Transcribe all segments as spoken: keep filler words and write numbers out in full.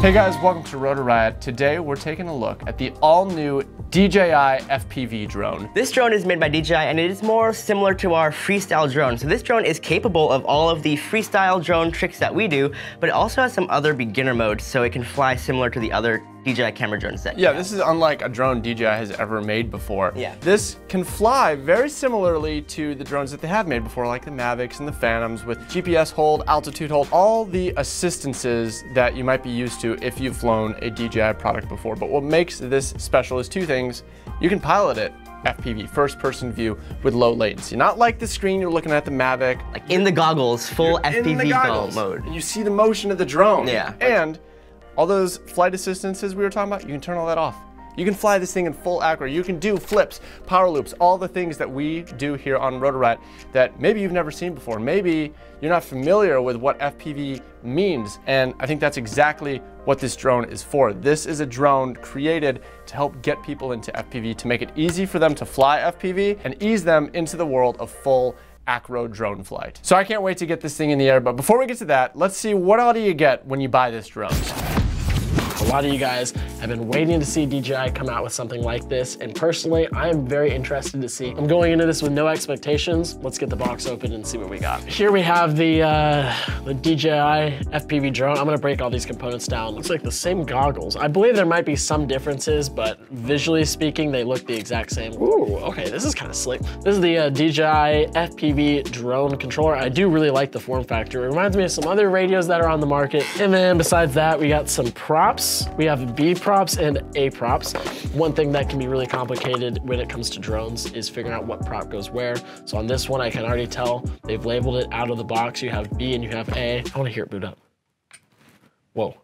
Hey guys, welcome to Rotor Riot. Today we're taking a look at the all-new D J I F P V drone. This drone is made by D J I and it is more similar to our freestyle drone. So this drone is capable of all of the freestyle drone tricks that we do, but it also has some other beginner modes, so it can fly similar to the other D J I camera drones that Yeah, this is unlike a drone D J I has ever made before. Yeah. This can fly very similarly to the drones that they have made before, like the Mavics and the Phantoms, with G P S hold, altitude hold, all the assistances that you might be used to if you've flown a D J I product before. But what makes this special is two things. You can pilot it F P V, first person view with low latency. Not like the screen you're looking at the Mavic. Like in the goggles, full F P V goggles, mode. And you see the motion of the drone. Yeah. And all those flight assistances we were talking about, you can turn all that off. You can fly this thing in full acro. You can do flips, power loops, all the things that we do here on Rotor Riot that maybe you've never seen before. Maybe you're not familiar with what F P V means. And I think that's exactly what this drone is for. This is a drone created to help get people into F P V, to make it easy for them to fly F P V and ease them into the world of full acro drone flight. So I can't wait to get this thing in the air. But before we get to that, let's see what all do you get when you buy this drone. A lot of you guys have been waiting to see D J I come out with something like this, and personally, I am very interested to see. I'm going into this with no expectations. Let's get the box open and see what we got. Here we have the, uh, the D J I F P V drone. I'm gonna break all these components down. Looks like the same goggles. I believe there might be some differences, but visually speaking, they look the exact same. Ooh, okay, this is kind of slick. This is the uh, D J I F P V drone controller. I do really like the form factor. It reminds me of some other radios that are on the market. And then besides that, we got some props. We have B props and A props. One thing that can be really complicated when it comes to drones is figuring out what prop goes where. So on this one, I can already tell they've labeled it out of the box. You have B and you have A. I want to hear it boot up. Whoa.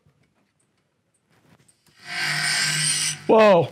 Whoa.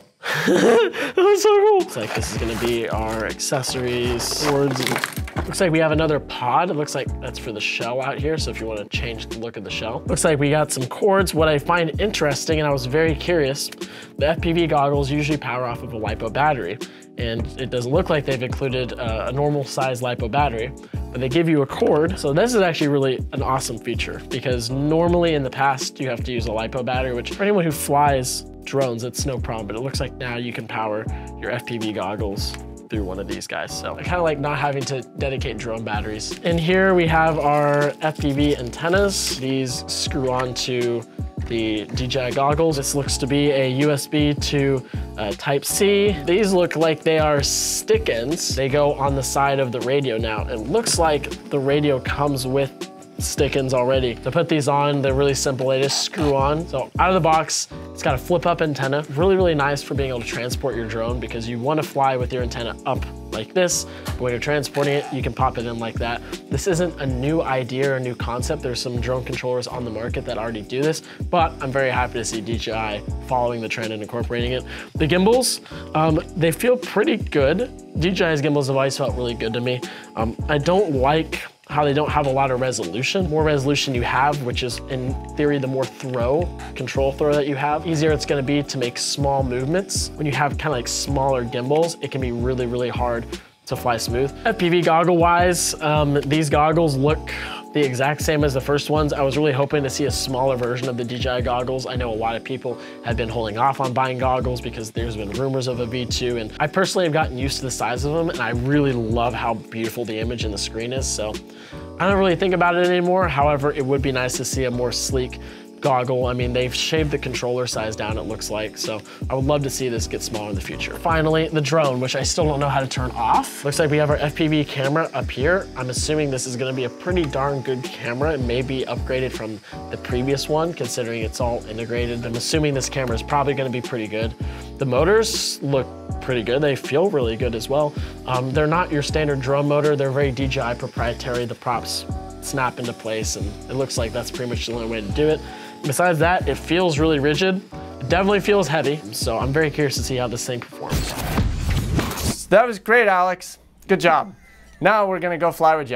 That was so cool. Looks like this is gonna be our accessories, cords. Looks like we have another pod. It looks like that's for the shell out here. So if you want to change the look of the shell. Looks like we got some cords. What I find interesting, and I was very curious, the F P V goggles usually power off of a LiPo battery. And it doesn't look like they've included a, a normal size LiPo battery, but they give you a cord. So this is actually really an awesome feature, because normally in the past you have to use a LiPo battery, which for anyone who flies drones, it's no problem, but it looks like now you can power your F P V goggles through one of these guys. So I kind of like not having to dedicate drone batteries. And here we have our F P V antennas. These screw on to the D J I goggles. This looks to be a U S B to uh, Type C. These look like they are stick ends. They go on the side of the radio now. It looks like the radio comes with stick ends already. To put these on, they're really simple. They just screw on. So out of the box, it's got a flip up antenna. Really, really nice for being able to transport your drone, because you want to fly with your antenna up like this, but when you're transporting it, you can pop it in like that. This isn't a new idea or a new concept. There's some drone controllers on the market that already do this, but I'm very happy to see D J I following the trend and incorporating it. The gimbals, um, they feel pretty good. D J I's gimbals have always felt really good to me. Um, I don't like how they don't have a lot of resolution. More resolution you have, which is in theory the more throw, control throw that you have, easier it's gonna be to make small movements. When you have kind of like smaller gimbals, it can be really, really hard to fly smooth. F P V goggle wise, um, these goggles look the exact same as the first ones. I was really hoping to see a smaller version of the D J I goggles. I know a lot of people have been holding off on buying goggles because there's been rumors of a V two, and I personally have gotten used to the size of them, and I really love how beautiful the image in the screen is, so I don't really think about it anymore. However, it would be nice to see a more sleek goggle. I mean, they've shaved the controller size down, it looks like, so I would love to see this get smaller in the future. Finally, the drone, which I still don't know how to turn off. Looks like we have our F P V camera up here. I'm assuming this is gonna be a pretty darn good camera. It may be upgraded from the previous one, considering it's all integrated. I'm assuming this camera is probably gonna be pretty good. The motors look pretty good. They feel really good as well. Um, they're not your standard drone motor. They're very D J I proprietary. The props snap into place, and it looks like that's pretty much the only way to do it. Besides that, it feels really rigid. It definitely feels heavy, so I'm very curious to see how this thing performs. That was great, Alex. Good job. Now we're gonna go fly with Jeff.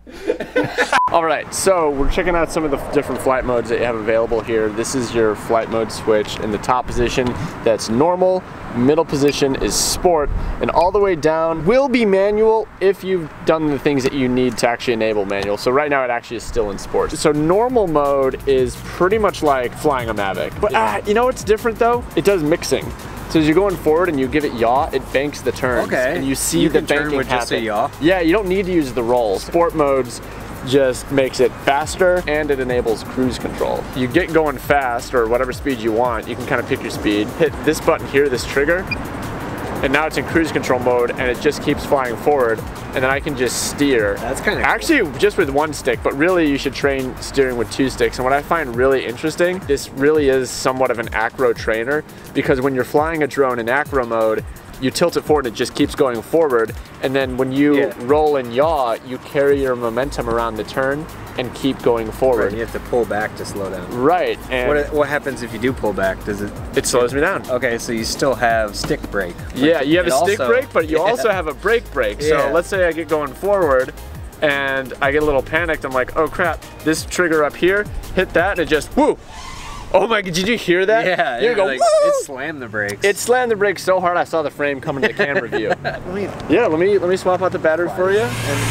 All right, so we're checking out some of the different flight modes that you have available here. This is your flight mode switch. In the top position, that's normal. Middle position is sport, and all the way down will be manual if you've done the things that you need to actually enable manual. So right now it actually is still in sport. So normal mode is pretty much like flying a Mavic. But ah, you know what's different though? It does mixing. So as you're going forward and you give it yaw, it banks the turns. Okay. And you see you the can turn banking with happen. just a yaw? Yeah, you don't need to use the roll. Sport modes just makes it faster and it enables cruise control. You get going fast or whatever speed you want, you can kind of pick your speed, hit this button here, this trigger, and now it's in cruise control mode and it just keeps flying forward, and then I can just steer. That's kind of Actually, cool. just with one stick, but really you should train steering with two sticks. And what I find really interesting, this really is somewhat of an acro trainer, because when you're flying a drone in acro mode, you tilt it forward and it just keeps going forward, and then when you yeah. roll and yaw, you carry your momentum around the turn and keep going forward. Right, you have to pull back to slow down. Right. And what, what happens if you do pull back? Does it? It slows me down. Okay, so you still have stick brake. Yeah, you have a stick also, brake, but you yeah. also have a brake brake. So Yeah. let's say I get going forward and I get a little panicked. I'm like, oh crap, this trigger up here, hit that and it just, whoo. Oh my, did you hear that? Yeah, you yeah, go, like, woo! it slammed the brakes. It slammed the brakes so hard I saw the frame come into the camera view. Let me, Yeah, let me let me swap out the battery for you. And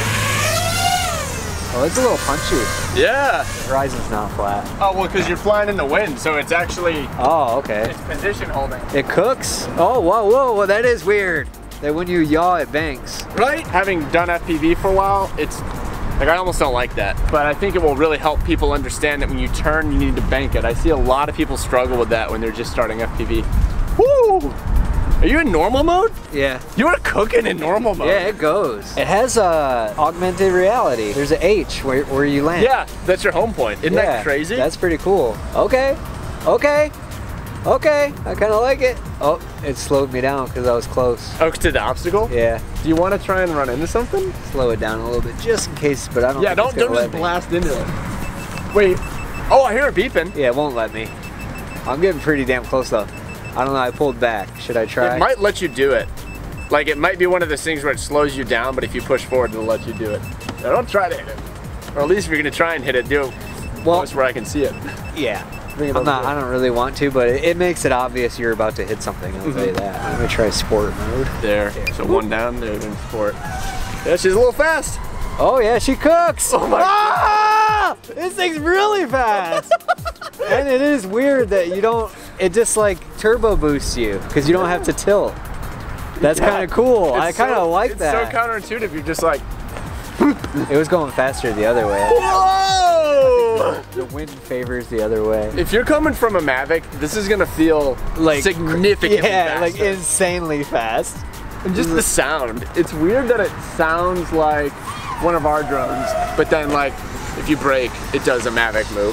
oh, it's a little punchy. yeah. The horizon's not flat. Oh, well, because you're flying in the wind, so it's actually, Oh, okay. it's position holding. It cooks? Oh, whoa, whoa, well, that is weird. That when you yaw, it banks. Right? Having done F P V for a while, it's, like I almost don't like that. But I think it will really help people understand that when you turn, you need to bank it. I see a lot of people struggle with that when they're just starting F P V. Woo! Are you in normal mode? Yeah. You are cooking in normal mode. Yeah, it goes. It has uh, augmented reality. There's an H where, where you land. Yeah, that's your home point. Isn't Yeah, that crazy? That's pretty cool. Okay, okay, okay. I kind of like it. Oh, it slowed me down because I was close. Oh, to the obstacle? Yeah, Do you want to try and run into something? slow it down a little bit just in case, but I don't Yeah, think don't, it's gonna don't let just me. blast into it. Wait. Oh, I hear it beeping. Yeah, it won't let me. I'm getting pretty damn close though. I don't know, I pulled back. Should I try? It might let you do it. Like, it might be one of those things where it slows you down, but if you push forward, it'll let you do it. Now, don't try to hit it. Or at least if you're gonna try and hit it, do it Well- close where I can see it. Yeah. Bring it I'm over not, here. I don't really want to, but it, it makes it obvious you're about to hit something, I'll tell you that. Let me try sport mode. There. So one down, there in sport. Yeah, she's a little fast. Oh yeah, she cooks! Oh my ah! This thing's really fast! And it is weird that you don't, it just like turbo boosts you, because you don't have to tilt. That's Yeah. kind of cool. It's I kind of so- like it's that. It's so counterintuitive. You're just like, It was going faster the other way. whoa! The wind favors the other way. If you're coming from a Mavic, this is gonna feel Like significantly Yeah, like faster. insanely fast. And just the sound. It's weird that it sounds like one of our drones, but then like if you brake, it does a Mavic move.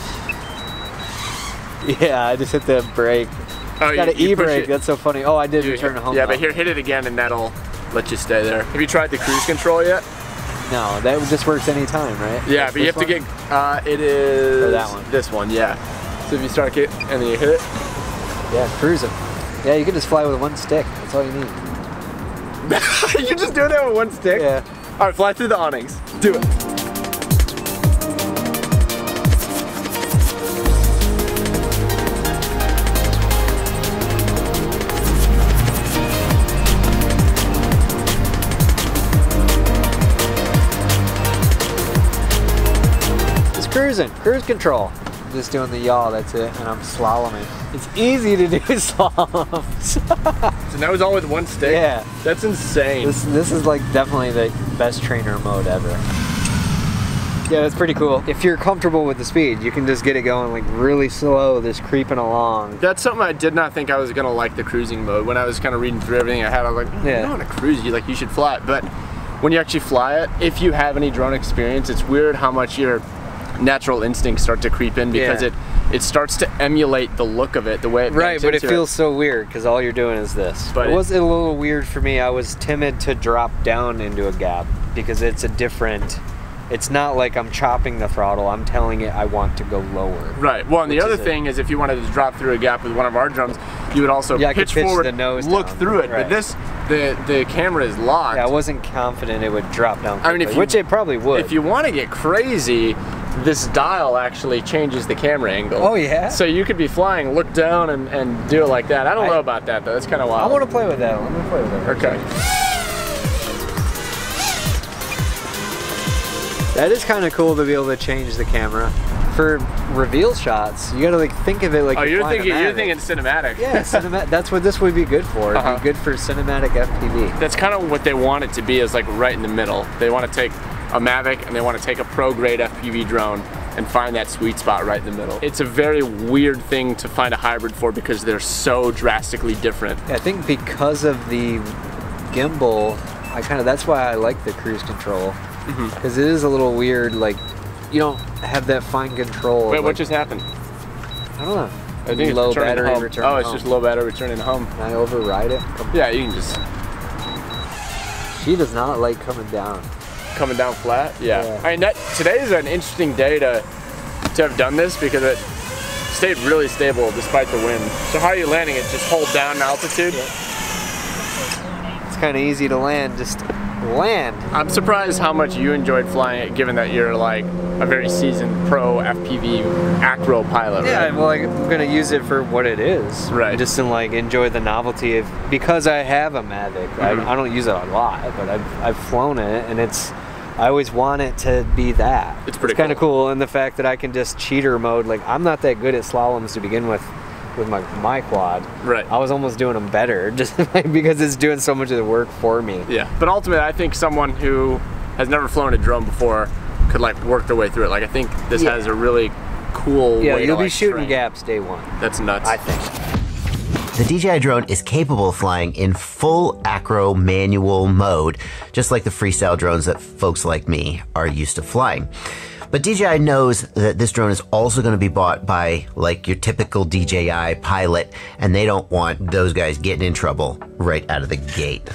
Yeah, I just hit the brake. Oh, Got an you push e-brake, it. that's so funny. Oh, I did You return hit- home. Yeah, though. but here, hit it again and that'll let you stay there. Have you tried the cruise control yet? No, that just works anytime, right? Yeah, but you have This to one? get, uh, it is Or that one? this one, yeah. So if you start it and then you hit it, Yeah, cruising. Yeah, you can just fly with one stick. That's all you need. you're just doing that with one stick? Yeah. All right, fly through the awnings. Do it. Just cruising, cruise control. Just doing the yaw, that's it, and I'm slaloming. It's easy to do slaloms. So now it's all with one stick? Yeah. That's insane. This this is like definitely the best trainer mode ever. Yeah, that's pretty cool. If you're comfortable with the speed, you can just get it going like really slow, just creeping along. That's something I did not think I was gonna like, the cruising mode. When I was kind of reading through everything I had, I was like, oh, Yeah. you don't want to cruise, you like you should fly it. But when you actually fly it, if you have any drone experience, it's weird how much your natural instincts start to creep in because Yeah. it it starts to emulate the look of it, the way it Right, bends but it into feels so weird because all you're doing is this. But it it- was a little weird for me. I was timid to drop down into a gap because it's a different, it's not like I'm chopping the throttle. I'm telling it I want to go lower. Right. Well, and the Which other is a- thing is if you wanted to drop through a gap with one of our drones, you would also yeah, pitch, pitch forward, the nose look down. through it. Right. But this, the the camera is locked. Yeah, I wasn't confident it would drop down quickly, I mean, if you, which it probably would. If you want to get crazy, this dial actually changes the camera angle. Oh yeah? So you could be flying, look down, and, and do it like that. I don't I, know about that though. That's kind of wild. I want to play with that. Let me play with that. Okay. That is kind of cool to be able to change the camera. For reveal shots, you gotta like think of it like Oh, you're, you're thinking you're Mavic. thinking cinematic. Yeah, cinematic. That's what this would be good for. It'd Uh-huh. be good for cinematic F P V. That's kind of what they want it to be, is like right in the middle. They want to take a Mavic and they want to take a pro grade F P V drone and find that sweet spot right in the middle. It's a very weird thing to find a hybrid for because they're so drastically different. I think because of the gimbal, I kind of that's why I like the cruise control, because mm-hmm. it is a little weird. Like you don't have that fine control. Wait, like, what just happened? I don't know. I think low it's returning battery home. return. Oh, it's home. just low battery returning home. Can I override it? Yeah, you can just She does not like coming down. coming down flat. Yeah. Yeah. I mean, that today is an interesting day to to have done this because it stayed really stable despite the wind. So how are you landing it? Just hold down altitude? Yeah. It's kind of easy to land. Just land. I'm surprised how much you enjoyed flying it, given that you're like a very seasoned pro F P V acro pilot, Yeah, right? well, like, I'm gonna use it for what it is. Right. Just to like enjoy the novelty of, because I have a Mavic. Mm-hmm. I, I don't use it a lot, but I've, I've flown it, and it's, I always want it to be that. It's pretty It's kind of cool. And the fact that I can just cheater mode, like I'm not that good at slaloms to begin with, with my, my quad. Right. I was almost doing them better, just like, because it's doing so much of the work for me. Yeah, but ultimately I think someone who has never flown a drone before could like work their way through it. Like I think this Yeah. has a really cool Yeah, way you'll to, be like, shooting train. gaps day one. That's nuts. I think. The D J I drone is capable of flying in full acro manual mode, just like the freestyle drones that folks like me are used to flying. But D J I knows that this drone is also going to be bought by like your typical D J I pilot, and they don't want those guys getting in trouble right out of the gate.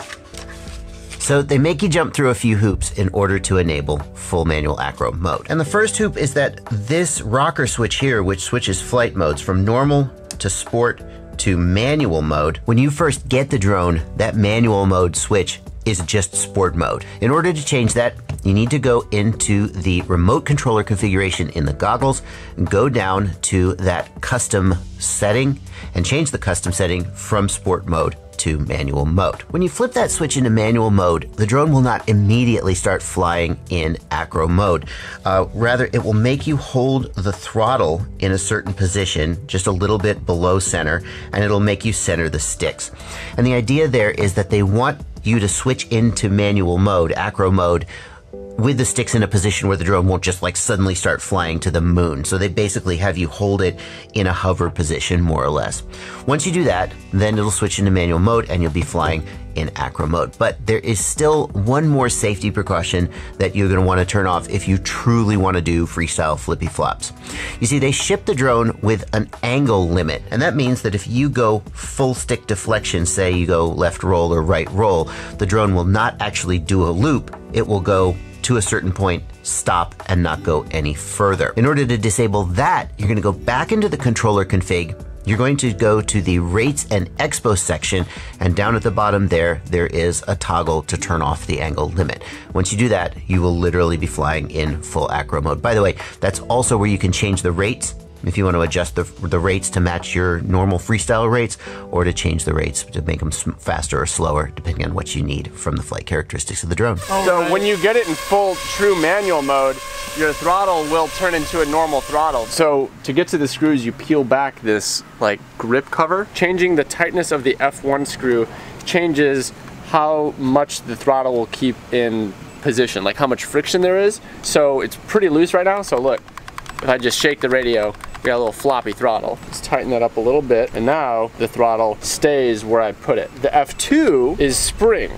So they make you jump through a few hoops in order to enable full manual acro mode. And the first hoop is that this rocker switch here, which switches flight modes from normal to sport to manual mode, when you first get the drone, that manual mode switch is just sport mode. In order to change that, you need to go into the remote controller configuration in the goggles, and go down to that custom setting and change the custom setting from sport mode to manual mode. When you flip that switch into manual mode, the drone will not immediately start flying in acro mode. Uh, rather, it will make you hold the throttle in a certain position, just a little bit below center, and it'll make you center the sticks. And the idea there is that they want you to switch into manual mode, acro mode, with the sticks in a position where the drone won't just like suddenly start flying to the moon. So they basically have you hold it in a hover position, more or less. Once you do that, then it'll switch into manual mode and you'll be flying in acro mode. But there is still one more safety precaution that you're gonna wanna turn off if you truly wanna do freestyle flippy flops. You see, they ship the drone with an angle limit, and that means that if you go full stick deflection, say you go left roll or right roll, the drone will not actually do a loop, it will go to a certain point, stop, and not go any further. In order to disable that, you're gonna go back into the controller config. You're going to go to the rates and expo section, and down at the bottom there, there is a toggle to turn off the angle limit. Once you do that, you will literally be flying in full acro mode. By the way, that's also where you can change the rates if you want to adjust the, the rates to match your normal freestyle rates, or to change the rates to make them faster or slower, depending on what you need from the flight characteristics of the drone. So when you get it in full true manual mode, your throttle will turn into a normal throttle. So to get to the screws, you peel back this like grip cover. Changing the tightness of the F one screw changes how much the throttle will keep in position, like how much friction there is. So it's pretty loose right now. So look, if I just shake the radio, we got a little floppy throttle. Let's tighten that up a little bit, and now the throttle stays where I put it. The F two is spring.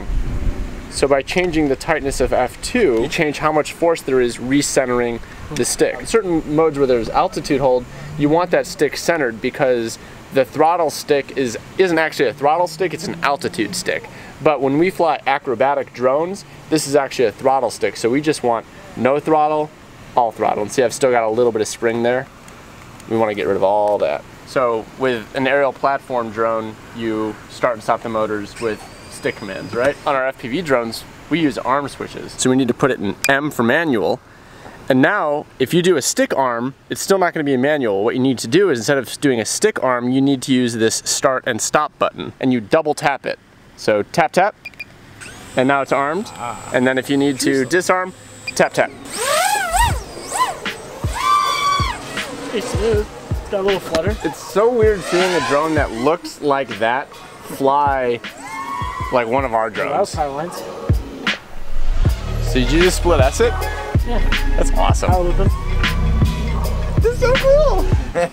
So by changing the tightness of F two, you change how much force there is recentering the stick. In certain modes where there's altitude hold, you want that stick centered because the throttle stick is, isn't actually a throttle stick, it's an altitude stick. But when we fly acrobatic drones, this is actually a throttle stick. So we just want no throttle, all throttle. And see, I've still got a little bit of spring there. We want to get rid of all that. So with an aerial platform drone, you start and stop the motors with stick commands, right? On our F P V drones, we use arm switches. So we need to put it in M for manual. And now, if you do a stick arm, it's still not going to be a manual. What you need to do is, instead of doing a stick arm, you need to use this start and stop button, and you double tap it. So tap, tap, and now it's armed. Ah, and then if you need to disarm, tap, tap. Pretty smooth. Got a little flutter. It's so weird seeing a drone that looks like that fly like one of our drones. That was power lines. So did you just split S it? Yeah. That's awesome. Power looping. This is so cool.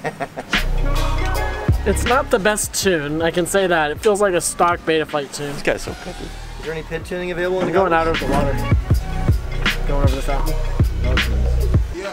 It's not the best tune, I can say that. It feels like a stock beta flight tune. This guy's so picky. Is there any pin tuning available? I'm going out over the water. Going over the fountain. Yeah.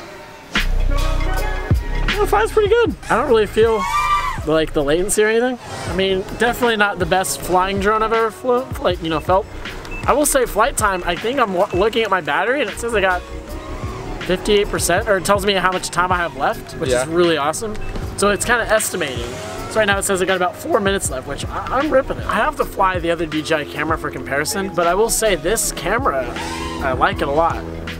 Well, it flies pretty good. I don't really feel like the latency or anything. I mean, definitely not the best flying drone I've ever flew, like, you know, felt. I will say flight time, I think I'm looking at my battery and it says I got fifty-eight percent, or it tells me how much time I have left, which yeah. is really awesome. So it's kind of estimating. So right now it says I got about four minutes left, which I I'm ripping it. I have to fly the other D J I camera for comparison, but I will say this camera, I like it a lot.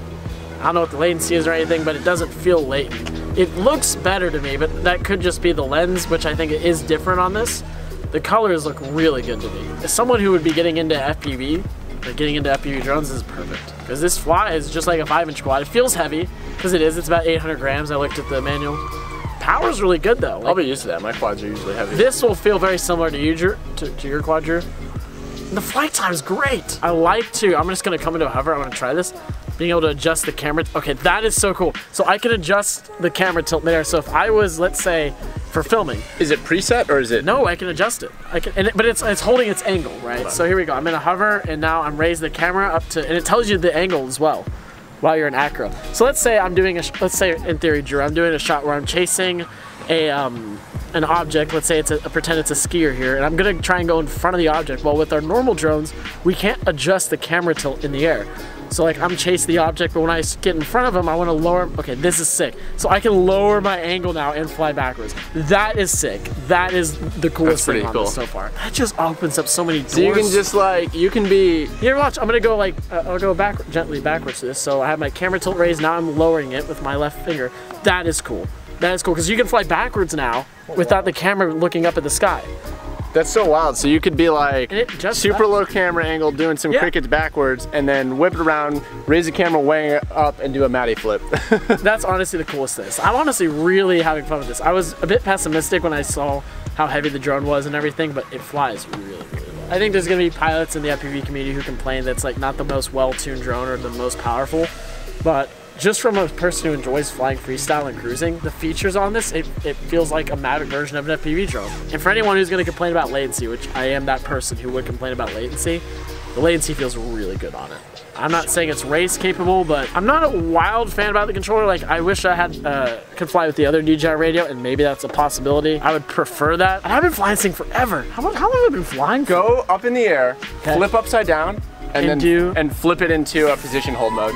I don't know what the latency is or anything, but it doesn't feel latent. It looks better to me, but that could just be the lens, which I think is different on this. The colors look really good to me. As someone who would be getting into F P V, like getting into F P V drones, is perfect. Because this fly is just like a five inch quad. It feels heavy, because it is. It's about eight hundred grams. I looked at the manual. Power's really good though. Like, I'll be used to that. My quads are usually heavy. This will feel very similar to you, Drew, to, to your quad, Drew. And the flight time's great. I like to, I'm just gonna come into a hover. I'm gonna try this. Being able to adjust the camera. Okay, that is so cool. So I can adjust the camera tilt there. So if I was, let's say, for filming. Is it preset or is it? No, I can adjust it. I can, and it, but it's it's holding its angle, right? So here we go. I'm in a hover, and now I'm raising the camera up to, and it tells you the angle as well, while you're in acro. So let's say I'm doing a, let's say in theory, Drew, I'm doing a shot where I'm chasing a um an object. Let's say it's a, pretend it's a skier here, and I'm gonna try and go in front of the object. Well, with our normal drones, we can't adjust the camera tilt in the air. So like I'm chasing the object, but when I get in front of them, I want to lower, okay, this is sick. So I can lower my angle now and fly backwards. That is sick. That is the coolest thing on cool. this so far. That just opens up so many doors. So you can just like, you can be... Here, watch, I'm gonna go like, uh, I'll go back gently backwards to this. So I have my camera tilt raised, now I'm lowering it with my left finger. That is cool. That is cool, because you can fly backwards now without the camera looking up at the sky. That's so wild. So you could be like super that. low camera angle doing some yeah. crickets backwards and then whip it around, raise the camera way up and do a Matty flip. That's honestly the coolest thing. I'm honestly really having fun with this. I was a bit pessimistic when I saw how heavy the drone was and everything, but it flies really, really well. I think there's gonna be pilots in the F P V community who complain that's like not the most well-tuned drone or the most powerful, but just from a person who enjoys flying freestyle and cruising, the features on this, it, it feels like a Mavic version of an F P V drone. And for anyone who's gonna complain about latency, which I am that person who would complain about latency, the latency feels really good on it. I'm not saying it's race capable, but I'm not a wild fan about the controller. Like, I wish I had uh, could fly with the other D J I radio, and maybe that's a possibility. I would prefer that. And I've been flying this thing forever. How long, how long have I been flying for? Go up in the air, okay. Flip upside down, and, and then do, and flip it into a position hold mode.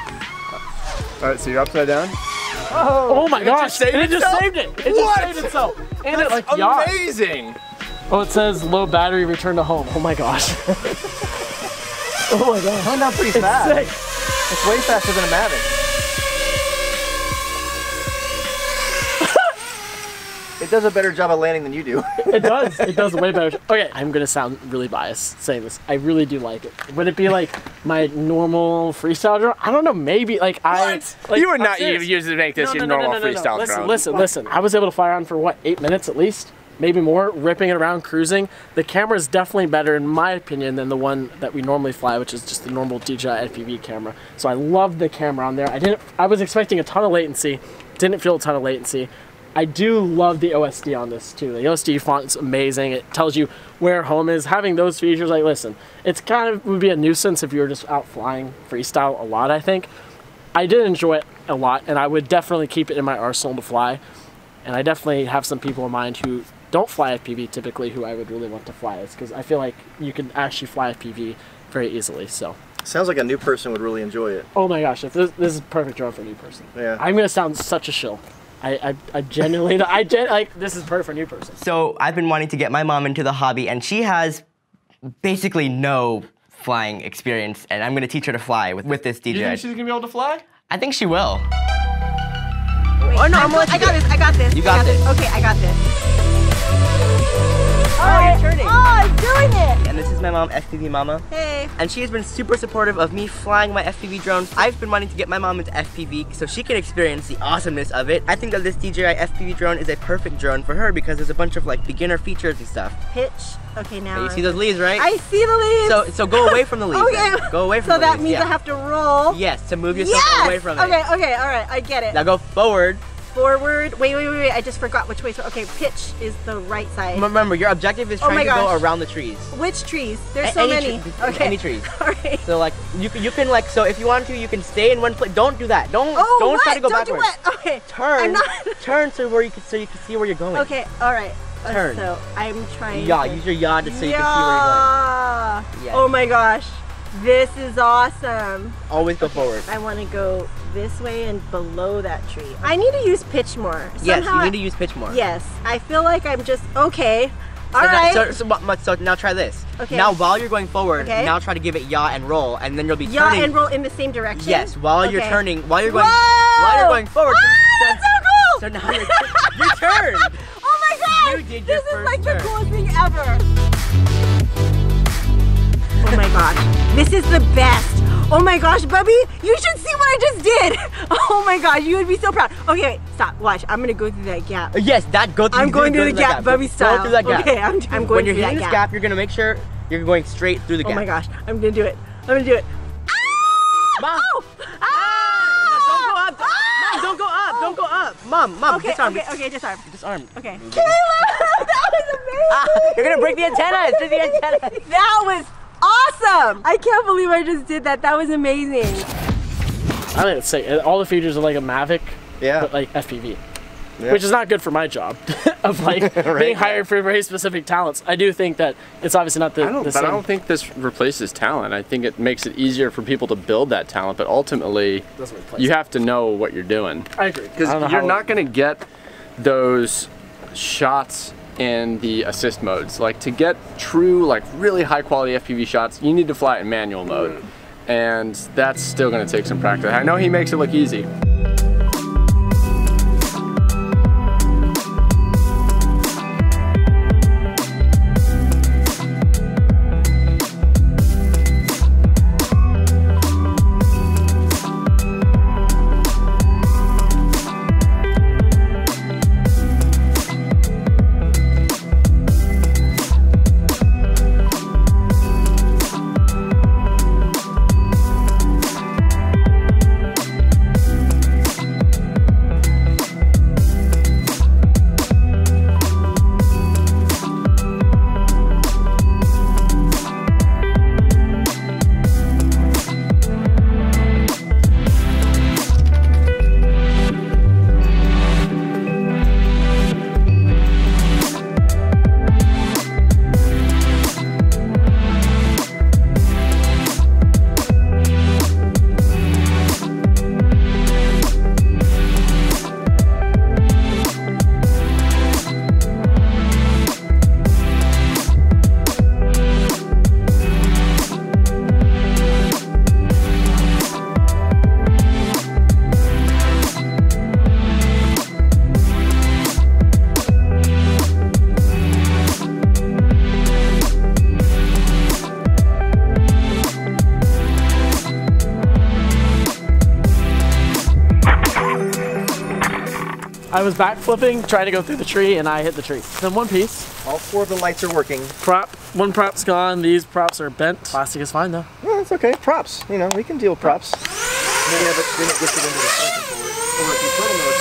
All right, so you're upside down. Oh, oh my gosh! It and it itself? just saved it. It what? just saved itself. And That's it like amazing. Yacht. Oh, it says low battery, return to home. Oh my gosh. Oh my gosh. Going down pretty it's fast. Sick. It's way faster than a Mavic. It does a better job of landing than you do. It does. It does a way better. Okay, I'm gonna sound really biased saying this. I really do like it. Would it be like my normal freestyle drone? I don't know. Maybe like I. What? Like, you would not use to make this no, your no, no, normal no, no, no, freestyle no. Listen, drone. listen, listen. I was able to fly around for what, eight minutes at least, maybe more, ripping it around, cruising. The camera is definitely better, in my opinion, than the one that we normally fly, which is just the normal D J I F P V camera. So I love the camera on there. I didn't. I was expecting a ton of latency. Didn't feel a ton of latency. I do love the O S D on this too. The O S D font is amazing. It tells you where home is. Having those features, like listen, it's kind of would be a nuisance if you were just out flying freestyle a lot, I think. I did enjoy it a lot, and I would definitely keep it in my arsenal to fly. And I definitely have some people in mind who don't fly F P V typically who I would really want to fly this, because I feel like you can actually fly F P V very easily. So sounds like a new person would really enjoy it. Oh my gosh, if this, this is a perfect drone for a new person. Yeah. I'm gonna sound such a shill. I, I, I genuinely, I gen, like, this is perfect for a new person. So I've been wanting to get my mom into the hobby, and she has basically no flying experience, and I'm gonna teach her to fly with, with this D J I. You think she's gonna be able to fly? I think she will. Wait, oh, no, I'm I got this, I got this. You got, I got this. this. Okay, I got this. Oh, you're turning. Oh, I'm doing it. And this is my mom, F P V Mama. Hey. And she has been super supportive of me flying my F P V drone. I've been wanting to get my mom into F P V so she can experience the awesomeness of it. I think that this D J I F P V drone is a perfect drone for her because there's a bunch of like beginner features and stuff. Pitch. Okay, now. Hey, you see those leaves, right? I see the leaves. So, so go away from the leaves. Okay. Then. Go away from so the leaves. So that means yeah. I have to roll. Yes, to move yourself yes! away from it. Okay, okay, all right, I get it. Now go forward. Forward. Wait, wait, wait, wait. I just forgot which way. So, okay, pitch is the right side. Remember, your objective is trying oh to gosh. go around the trees. Which trees? There's A so any many. Tree, okay. Any trees. All right. So like you can you can like so if you want to you can stay in one place. Don't do that. Don't oh, don't what? try to go don't backwards. Do what? Okay. Turn. I'm not. turn so where you can so you can see where you're going. Okay. All right. Uh, Turn. So I'm trying. Yeah. To... Use your yaw to so you yeah. can see where you're going. Yeah. Oh my gosh. This is awesome. Always go okay. forward. I want to go this way and below that tree. I need to use pitch more. Yes, Somehow you need I... to use pitch more. Yes. I feel like I'm just okay. All so right. Now, so, so, so now try this. Okay. Now while you're going forward, okay. now try to give it yaw and roll, and then you'll be yaw turning. and roll in the same direction. Yes, while okay. you're turning, while you're going, Whoa! while you're going forward. Whoa, so, that's so cool! So now you're, you turned. Oh my god! You did this your is like turn. the coolest thing ever. Oh my gosh, this is the best. Oh my gosh, Bubby, you should see what I just did. Oh my gosh, you would be so proud. Okay, wait, stop, watch. I'm gonna go through that gap. Yes, that go through. I'm going through the gap, gap, Bubby style. Go through that gap. Okay, I'm, I'm going when you're through hitting that this gap. gap, you're gonna make sure you're going straight through the gap. Oh my gosh, I'm gonna do it. I'm gonna do it. Mom! Oh! Ah! Don't go up! Mom, don't go up! Don't go up! Mom, mom, okay, disarm. Okay, okay, disarm. Disarm. Okay. Caleb, that was amazing! Ah, you're gonna break the antenna! It's the antenna! That was awesome! I can't believe I just did that. That was amazing. I think it's sick. All the features are like a Mavic, Yeah. but like F P V. Yeah. Which is not good for my job of like Right. being hired for very specific talents. I do think that it's obviously not the, I don't, the but same. I don't think this replaces talent. I think it makes it easier for people to build that talent, but ultimately, Doesn't replace you it. have to know what you're doing. I agree. I don't Because know you're how- not going to get those shots in the assist modes. Like to get true, like really high quality F P V shots, you need to fly it in manual mode. Mm. And that's still going to take some practice. I know he makes it look easy. I was backflipping, trying to go through the tree, and I hit the tree. Then one piece. All four of the lights are working. Prop. One prop's gone. These props are bent. Plastic is fine though. Yeah, that's okay. Props. You know, we can deal with props. Maybe have it, then it gets it into the second forward. Or if you put them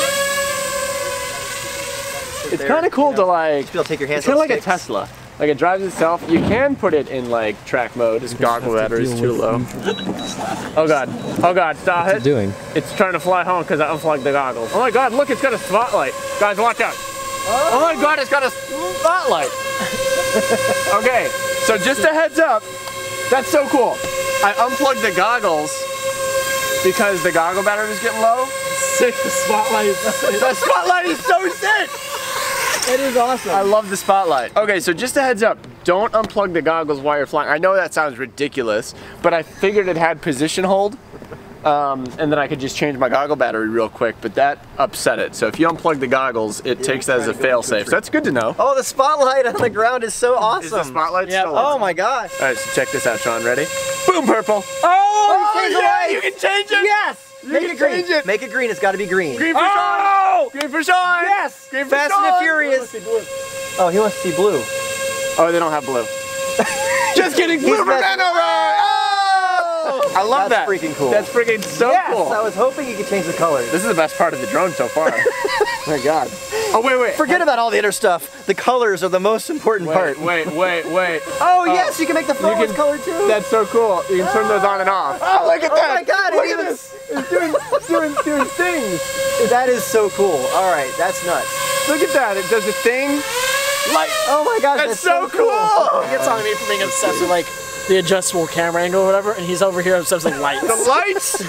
over, It's kind of cool to like, just be able to take your hands it's kind of off like a sticks. Tesla. Like it drives itself. You can put it in like track mode. This goggle battery is too low. Oh god. Oh god, stop it. doing? It's trying to fly home because I unplugged the goggles. Oh my god, look, it's got a spotlight. Guys, watch out. Oh, oh my god, it's got a spotlight. Okay, so just a heads up. That's so cool. I unplugged the goggles because the goggle battery was getting low. sick. The spotlight is sick. The spotlight is so sick! It is awesome. I love the spotlight. Okay, so just a heads up, don't unplug the goggles while you're flying. I know that sounds ridiculous, but I figured it had position hold, um, and then I could just change my goggle battery real quick, but that upset it. So if you unplug the goggles, it yeah, takes that as a fail-safe. So that's good to know. Oh, the spotlight on the ground is so awesome. Is the spotlight yeah. still Oh on? my gosh. All right, so check this out, Sean. Ready? Boom, purple. Oh, oh you yeah, you can change it. Yes. You Make can it green. change it. Make it green. It's got to be green. Green for oh! Sean. Green for Sean. Yes. Green for Fast Sean. and the Furious. Oh, he wants to see blue. Oh, they don't have blue. Just kidding. Blue for Vanover. Oh! I love That's that. freaking cool. That's freaking so yes, cool. I was hoping you could change the color. This is the best part of the drone so far. Oh my God. Oh, wait, wait. Forget about all the other stuff. The colors are the most important wait, part. Wait, wait, wait. Oh, yes, you can make the flowers color too. That's so cool. You can turn those on and off. Oh, look at oh that. Oh my God. Look it at even... this. It's doing, it's doing, doing things. That is so cool. All right, that's nuts. Look at that. It does a thing. Like, oh my gosh, that's, that's so, so cool. cool. He gets on me for being obsessed with like the adjustable camera angle or whatever, and he's over here obsessed with lights. The lights?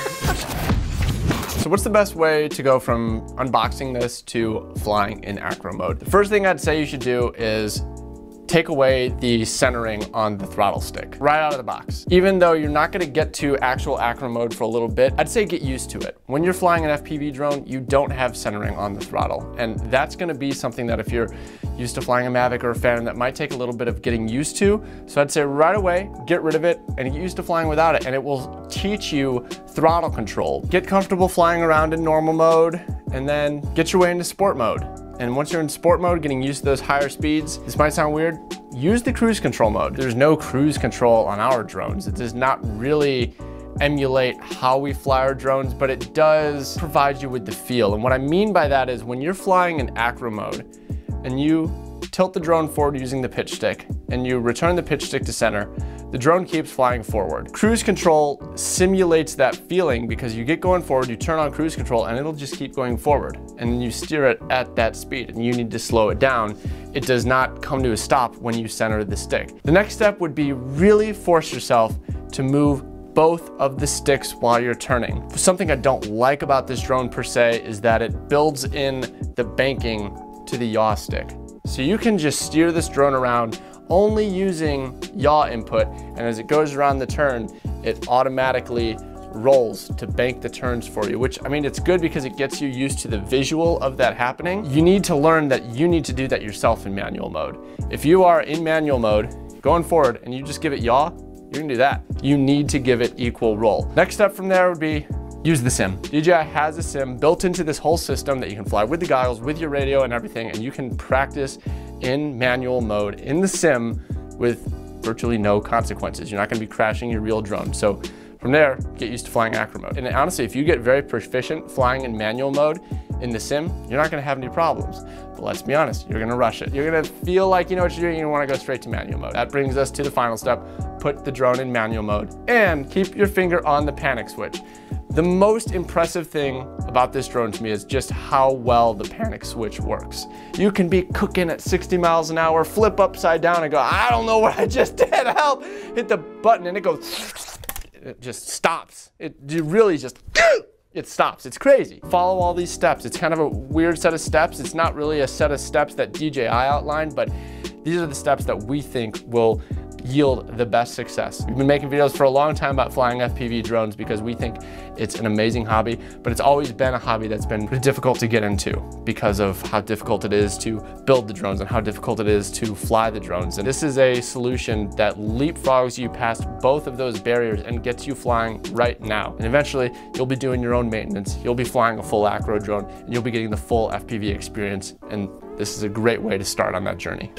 So what's the best way to go from unboxing this to flying in acro mode? The first thing I'd say you should do is take away the centering on the throttle stick right out of the box. Even though you're not gonna get to actual acro mode for a little bit, I'd say get used to it. When you're flying an F P V drone, you don't have centering on the throttle. And that's gonna be something that if you're used to flying a Mavic or a Phantom, that might take a little bit of getting used to. So I'd say right away, get rid of it and get used to flying without it. And it will teach you throttle control. Get comfortable flying around in normal mode and then get your way into sport mode. And once you're in sport mode, getting used to those higher speeds, this might sound weird, use the cruise control mode. There's no cruise control on our drones. It does not really emulate how we fly our drones, but it does provide you with the feel. And what I mean by that is when you're flying in acro mode and you tilt the drone forward using the pitch stick and you return the pitch stick to center, the drone keeps flying forward. Cruise control simulates that feeling because you get going forward, you turn on cruise control and it'll just keep going forward. And then you steer it at that speed and you need to slow it down. It does not come to a stop when you center the stick. The next step would be really force yourself to move both of the sticks while you're turning. Something I don't like about this drone per se is that it builds in the banking to the yaw stick. So you can just steer this drone around only using yaw input, and as it goes around the turn, it automatically rolls to bank the turns for you, which, I mean, it's good because it gets you used to the visual of that happening. You need to learn that you need to do that yourself in manual mode. If you are in manual mode, going forward, and you just give it yaw, you can do that. You need to give it equal roll. Next step from there would be use the sim. D J I has a sim built into this whole system that you can fly with the goggles, with your radio and everything, and you can practice in manual mode in the sim with virtually no consequences. You're not gonna be crashing your real drone. So from there, get used to flying acro mode. And honestly, if you get very proficient flying in manual mode in the sim, you're not gonna have any problems. But let's be honest, you're gonna rush it. You're gonna feel like you know what you're doing, you're gonna wanna go straight to manual mode. That brings us to the final step. Put the drone in manual mode and keep your finger on the panic switch. The most impressive thing about this drone to me is just how well the panic switch works. You can be cooking at sixty miles an hour, flip upside down and go, I don't know what I just did, help! Hit the button and it goes, it just stops. It really just, it stops. It's crazy. Follow all these steps. It's kind of a weird set of steps. It's not really a set of steps that D J I outlined, but these are the steps that we think will yield the best success. We've been making videos for a long time about flying F P V drones because we think it's an amazing hobby, but it's always been a hobby that's been pretty difficult to get into because of how difficult it is to build the drones and how difficult it is to fly the drones. And this is a solution that leapfrogs you past both of those barriers and gets you flying right now. And eventually you'll be doing your own maintenance, you'll be flying a full acro drone, and you'll be getting the full F P V experience. And this is a great way to start on that journey.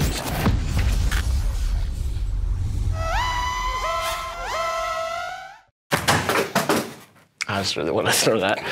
I just really want to throw that.